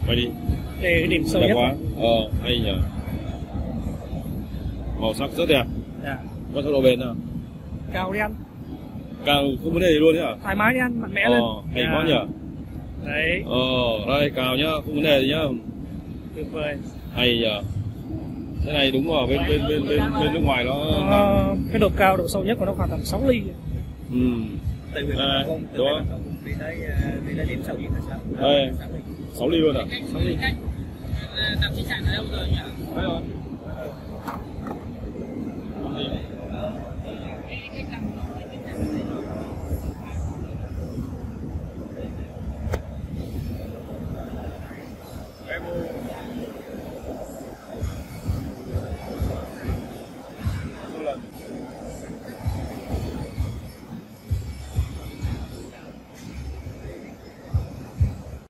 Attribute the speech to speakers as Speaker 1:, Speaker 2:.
Speaker 1: quay đi.
Speaker 2: Để cái điểm sâu
Speaker 1: Đẹp
Speaker 2: nhất.
Speaker 1: quá. Hay nhỉ. Màu sắc rất đẹp.
Speaker 2: Dạ.
Speaker 1: Có độ bền nào?
Speaker 2: Cào đi ăn.
Speaker 1: Cào không vấn đề gì luôn đấy hả?
Speaker 2: Thoải mái đi ăn, mạnh mẽ lên.
Speaker 1: Hay quá nhỉ.
Speaker 2: Đấy.
Speaker 1: Đây cào nhá, không vấn đề gì nhá.
Speaker 2: Tuyệt vời.
Speaker 1: Hay nhỉ. Cái này đúng rồi, bên nước ngoài nó
Speaker 2: cái độ cao, độ sâu nhất của nó khoảng tầm 6 ly.
Speaker 3: Từ Việt Nam không, từ Việt Nam không, đi tới điểm sâu nhất là sao?
Speaker 1: Đây, 6 ly luôn à?
Speaker 2: 6 ly.
Speaker 3: Đặt khách sạn ở đâu rồi nhỉ?
Speaker 1: Đấy rồi.